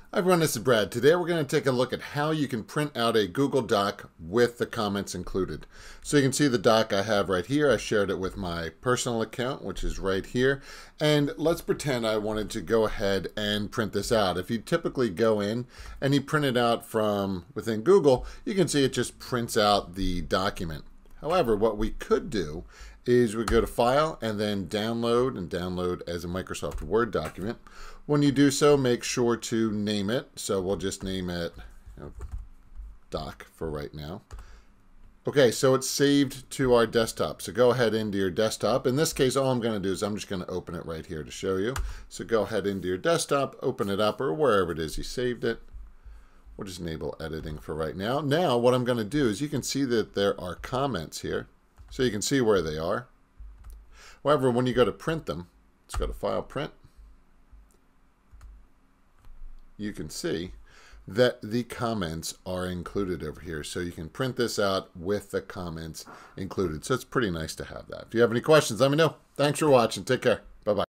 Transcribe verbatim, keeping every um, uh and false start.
Hi everyone, this is Brad. Today we're going to take a look at how you can print out a Google Doc with the comments included. So you can see the doc I have right here. I shared it with my personal account, which is right here. And let's pretend I wanted to go ahead and print this out. If you typically go in and you print it out from within Google, you can see it just prints out the document. However, what we could do is we go to File and then Download, and download as a Microsoft Word document. When you do so, make sure to name it. So we'll just name it you know, Doc for right now. Okay, so it's saved to our desktop. So go ahead into your desktop. In this case, all I'm going to do is I'm just going to open it right here to show you. So go ahead into your desktop, open it up, or wherever it is you saved it. We'll just enable editing for right now. Now, what I'm going to do is you can see that there are comments here. So you can see where they are. However, when you go to print them, let's go to File, Print. You can see that the comments are included over here. So you can print this out with the comments included. So it's pretty nice to have that. If you have any questions, let me know. Thanks for watching. Take care. Bye-bye.